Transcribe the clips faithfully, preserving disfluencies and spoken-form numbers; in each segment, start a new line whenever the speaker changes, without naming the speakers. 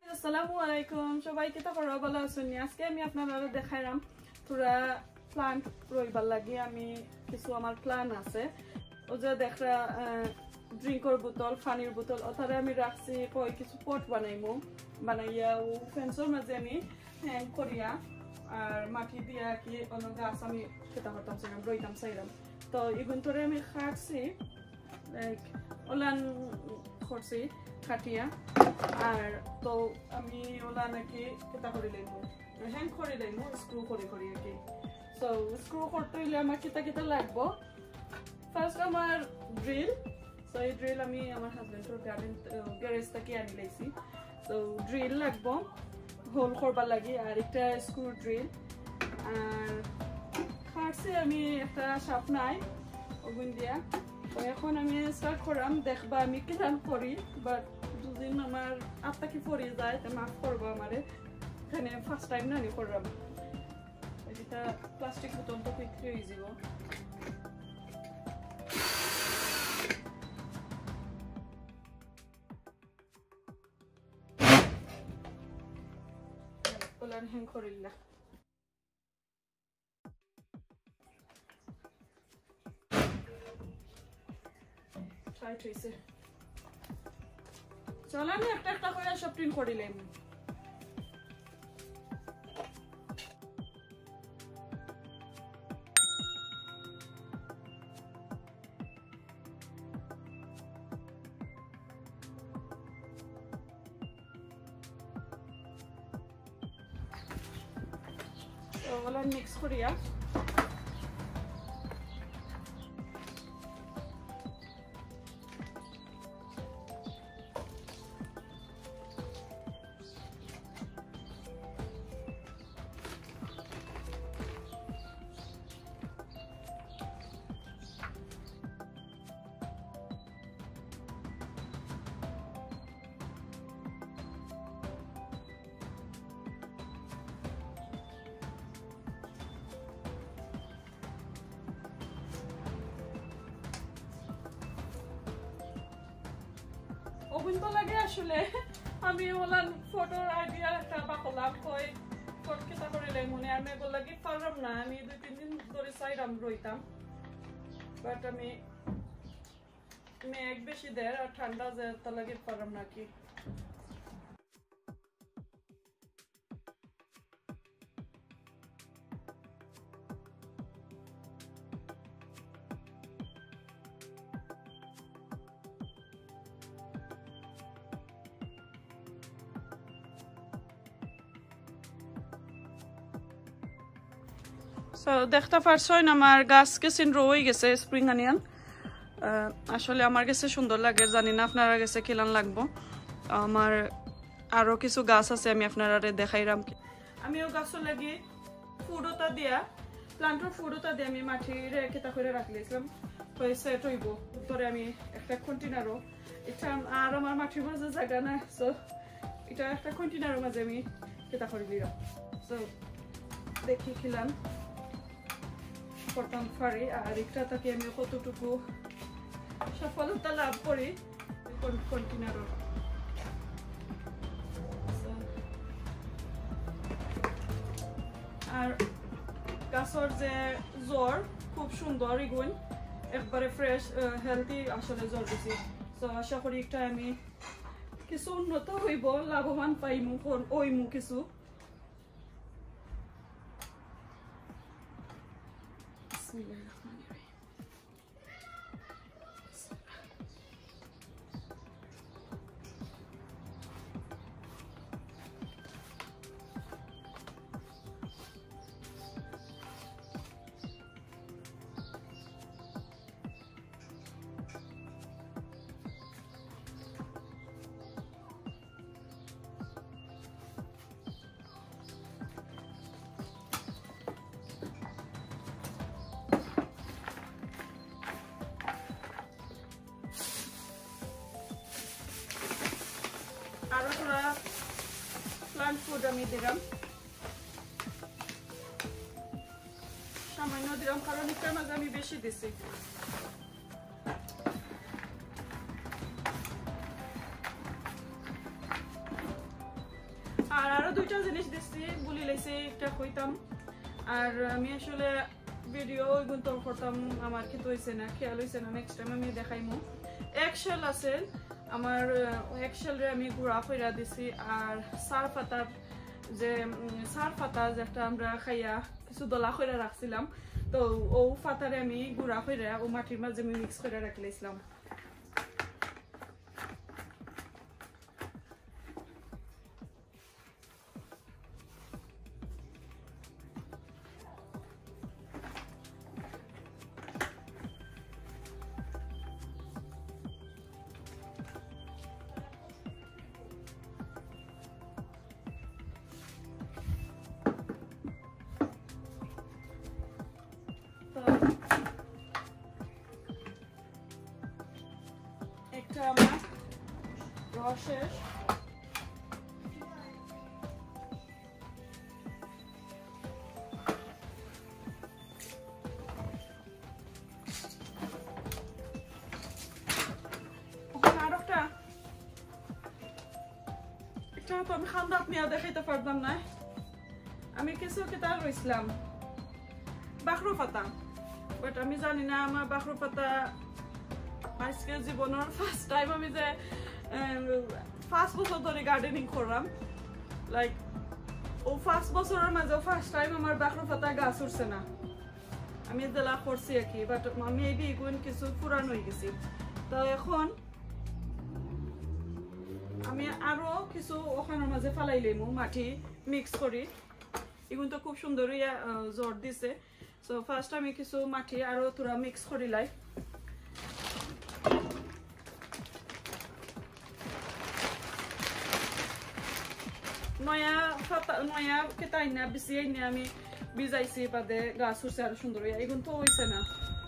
আসসালামু আলাইকুম সবাইকে তো করা ভালো আছেন আজকে আমি আপনাদের দেখাইলাম পুরা প্লান্ট রইবার লাগি আমি কিছু আমার প্ল্যান আছে ও যে দেখা ড্রিঙ্কর বোতল পানির বোতল ওটারে আমি রাখছি কই কিছু পট বানাইমু বানাইয়া ও ফেন্সর মাঝে আমি হ্যাং করিয়া আর মাটি দিয়া কি অন্য গাছ আমি খেতা করতাম সেরকম রইতাম চাইলাম তো এগুন্তরে আমি খাটছি লাইক ওলান করছি খাটিয়া আর তো আমি ওলা নাকি কেতা করে লইমু হ্যাং করে লইমু স্ক্রু করে করে আর কি সো স্ক্রু করতে হইলে আমার কেতা কেতা লাগবো ফার্স্ট আমার ড্রিল সো এই ড্রিল আমি আমার হাজবেন্ডের গার্ডেন গ্যারেজ থেকে আনি লাইছি সো ড্রিল লাগবো হোল করবার লাগি আর একটা স্ক্রু ড্রিল আর খাটছে আমি একটা শার্প নাই ওগুন দিয়া তো এখন আমি স্টার্ট করাম দেখবা আমি কেরাম করি বাট দুদিন আমার আত্মা কি পড়ে যায় তা মাফ করবো আমারে এখানে ফার্স্ট টাইম না আমি করলাম এটা প্লাস্টিক বোতল তো বিক্রি হয়ে যাব ওলান হ্যাং করিলা টাইট হয়েছে চল আমি একটা একটা করে সব প্রিন্ট করিলাম তো ওলা মিক্স করিয়া ওগুন তো লাগে আসলে আমি ওলান ফটোর আইডিয়া একটা বাকলাম কই ফটো কেটা করিলে মনে আমি বললাম কি পারলাম না আমি দুই তিন দিন ধরে চাইলাম রইতাম বাট আমি মেঘ বেশি দেয় আর ঠান্ডা যে তা লাগে পারলাম না কি দেখতে পারছেন আমার গাছ কেসিন রয়ে গেছে স্প্রিং অনিয়ন আসলে আমার কাছে সুন্দর লাগে জানি না আপনারা কাছে কেমন লাগবো আমার আরো কিছু গাছ আছে আমি আপনারা দেখাইলাম আমিও গাছও লাগি ফুডোটা দিয়া প্লান্টের ফুডোটা দিয়ে আমি মাটির কেতা করে রাখলাম সেট হইব উত্তরে আমি একটা কন্টেনারও এটা আর আমার মাটির মাঝে জায়গা না সো এটা একটা কন্টেনারের মাঝে আমি কেতা করে দিলাম সো দেখি খেলাম করতাম পারি আর একটা থেকে আমি কতটুকু সফলতা লাভ করি কন্টেনার আর গাছের যে জ্বর খুব সুন্দর এগুন একবারে ফ্রেশ হেলদি আসলে জ্বর দিছি তো আশা করি একটা আমি কিছু উন্নত হইব লাভবান পাইমু ওইমু কিছু আরো থোড়া প্লান্ট ফুড আমি দিলাম সামান্য দিলাম কারণ এটার মাঝে আমি বেশি দিছি দুইটা জিনিস দিচ্ছি বলি লাইছি একটা কইতাম আর আমি আসলে ভিডিও কিন্তু করতাম আমার খেতে হয়েছে না খেয়াল হয়েছে না নেক্সট টাইম আমি দেখাইমু একশেল আছে আমার একশেলরে আমি গুঁড়া কইরা দিছি আর সার পাতার যে সার পাতা যেটা আমরা খাইয়া কিছু দলা কইরা রাখছিলাম তো ও পাতারে আমি গুঁড়া কইরা ও মাটির মাঝে আমি মিক্স করে রাখলাম একটা আমার রসের আরেকটা একটা তো আমি খান্দাত নিয়ে দেখাইতে পারতাম না আমি কিছু কিতা রইছিলাম বাখরু পাতা বাট আমি জানি না আমার বাখরু পাতা আজকে জীবনের ফার্স্ট টাইম আমি যে ফার্স্ট বছর ধরে গার্ডেনিং করলাম লাইক ও ফার্স্ট বছরের মাঝে ফার্স্ট টাইম আমার বাখরু পাতা গাছ উঠছে না আমি জেলা করছি আর কি বাট আমি এই বেগুন কিছু পুরান হয়ে গেছি তো এখন আমি আরো কিছু ওখানের মাঝে ফালাইলাম মাটি মিক্স করি এগুলো তো খুব সুন্দর জ্বর দিছে সো ফার্স্ট আমি কিছু মাটি আরো তোরা মিক্স করিলাই নয়া পাতা নয়া কেটাই না বেশি আইনে আমি ভিজাইছি বাদে গাছ উঠছে আরো সুন্দর এগুলো তো হইছে না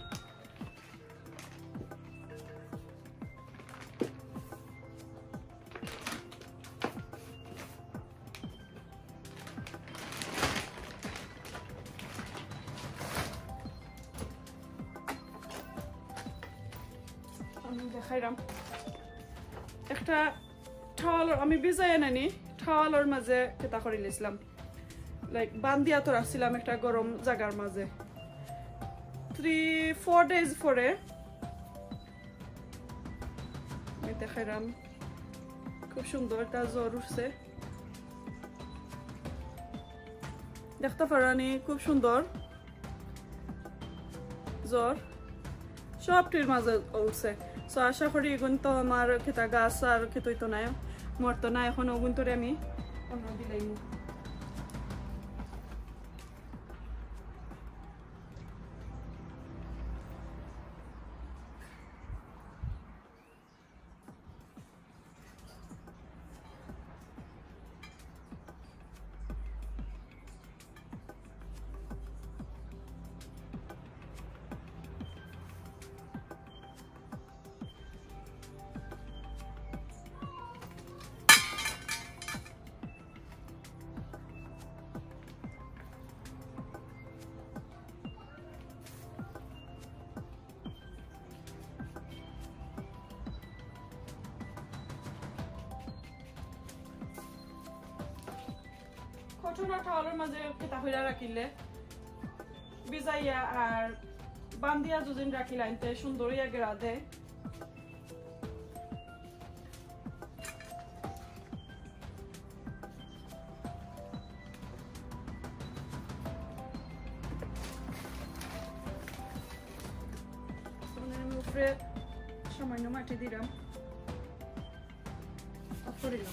আমি দেখাইলাম একটা ঠাওয়াল আমি ভিজাই আনি ঠাওয়ালের মাঝে কেতা করে লিছিলাম লাইক বান্ধিয়া তো রাখছিলাম একটা গরম জায়গার মাঝে থ্রি ফোর ডেজ পরে আমি দেখাইলাম খুব সুন্দর একটা জ্বর উঠছে দেখতে পারানি খুব সুন্দর জ্বর সবটির মাঝে উঠছে সো আশা করি এখন তো আমার খেতা গাছ আর খেতই তো নাই মরতো না এখন ওগুন তোরে আমি অন্য দিলাইমু কটনা ঠাওয়ালের মাঝে কেতা হইরা রাখিলে ভিজাইয়া আর বান্ধিয়া দুদিন রাখিলাম তে সুন্দর ইয়া গেরা দেয় আমি উপরে সামান্য মাটি দিলাম করিলাম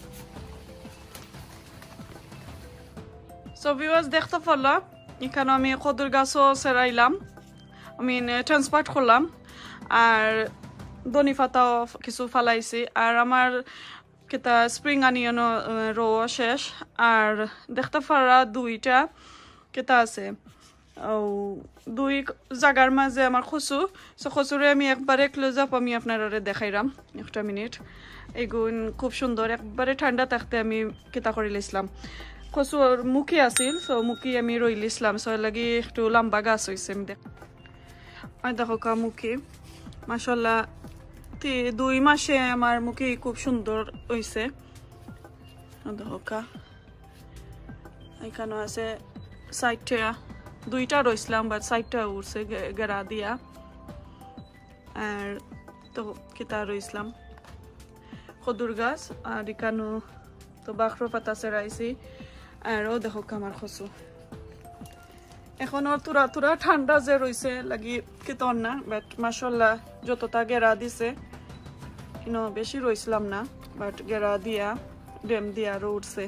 সো ভিউয়ার্স দেখতে পারলাম এখানে আমি কদুর গাছও সেরাইলাম আমি ট্রান্সপোর্ট করলাম আর ধনি পাতাও কিছু ফালাইছি আর আমার কেতা স্প্রিং অনিয়ন রো শেষ আর দেখতে পারা দুইটা কেতা আছে ও দুই জায়গার মাঝে আমার কচু সো কচুরে আমি একবারে ক্লোজ আপ আমি আপনারা দেখাইলাম একটা মিনিট এগুন খুব সুন্দর একবারে ঠান্ডা থাকতে আমি কেতা করে লিছিলাম কচুর মুখী আছিল সো মুখী আমি রই লিছিলাম সো লাগি একটু লম্বা গাছ হয়েছে আমি দেখ দেখো কা মুখী মাশাআল্লাহ দুই মাসে আমার মুখী খুব সুন্দর হয়েছে দেখো কা এখানে আছে সাইডটা দুইটা রইছিলাম বাট সাইডটা উঠছে গেরা দিয়া আর তো কিতা রইছিলাম খদুর গাছ আর এখানে তো বাখরো পাতা চেরাইছি আর ও দেখো আমার খসু এখন ওর তুরা তুরা ঠান্ডা যে রয়েছে লাগি কিতন না বাট মাশাআল্লাহ যতটা গেরা দিছে ইনো বেশি রইছিলাম না বাট গেরা দিয়া ডেম দিয়া আরো উঠছে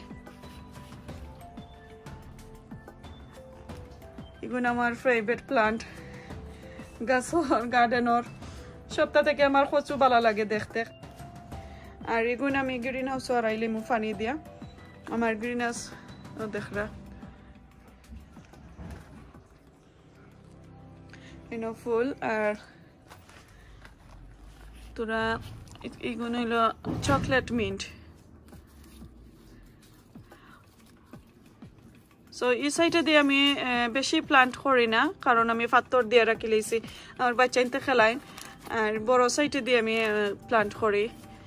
এগুলো আমার ফেভারিট প্লান্ট গাছর গার্ডেনর সপ্তাহ থেকে আমার কচু ভালো লাগে দেখতে আর এগুলো আমি গ্রিন হাউস আড়াইলে মু পানি দিয়া আমার গ্রিন হাউস দেখরা ইনো ফুল আর তোরা এগুলো হলো চকলেট মিন্ট সো এই সাইডে দিয়ে আমি বেশি প্লান্ট করি না কারণ আমি পাথর দিয়ে রাখি লেছি আমার বাচ্চা ইনতে খেলাই আর বড় সাইডে দিয়ে আমি প্লান্ট করি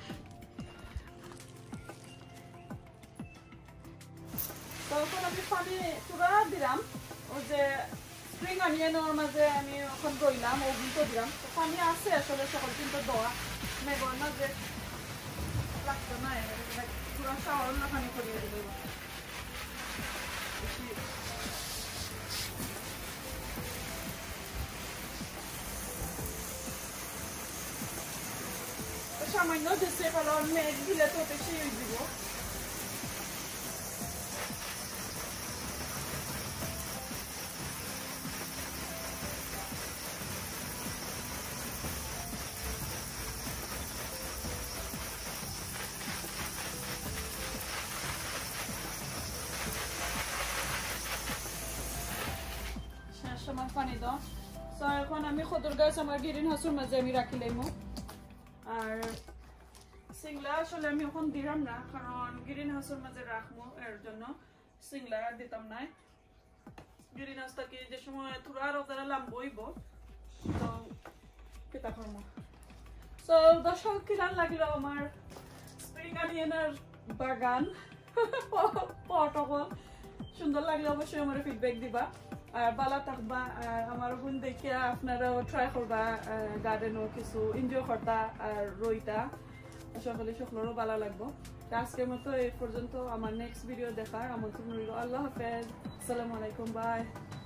তখন আমি পানি তুরা দিলাম ও যে স্প্রিং অনিয়নের মাঝে আমি এখন রইলাম ও গুঁতো দিলাম তো পানি আছে আসলে সকল কিন্তু দেওয়া মেঘর মাঝে লাগতো না পুরো শাওয়ার না পানি করিয়ে দিল সামান্য দিচ্ছে কারণ মেঘ দিলে তো বেশি দিব আমার পানি দাও সো এখন আমি খদর গাছ আমার গ্রিন হাউসের মাঝে আমি রাখি লাইমু আর সিংলা আসলে আমি এখন দিলাম না কারণ গ্রিন হাউসের মাঝে রাখবো এর জন্য সিংলা আর দিতাম না গ্রিন হাউসটা কি যে সময় থোড়া আরো তারা লাম বইব তো কেতা করবো সো দর্শক কিরান লাগিল আমার স্প্রিং অনিয়নের বাগান পটকল সুন্দর লাগলে অবশ্যই আমার ফিডব্যাক দিবা আর বালা থাকবা আর আমার বোন দেখে আপনারাও ট্রাই করবা গার্ডেনও কিছু এনজয় করতা আর রইতা সকলে সকলেরও ভালো লাগবো আজকের মতো এই পর্যন্ত আমার নেক্সট ভিডিও দেখার আমন্ত্রণ রইল আল্লাহ হাফেজ আসসালামু আলাইকুম বাই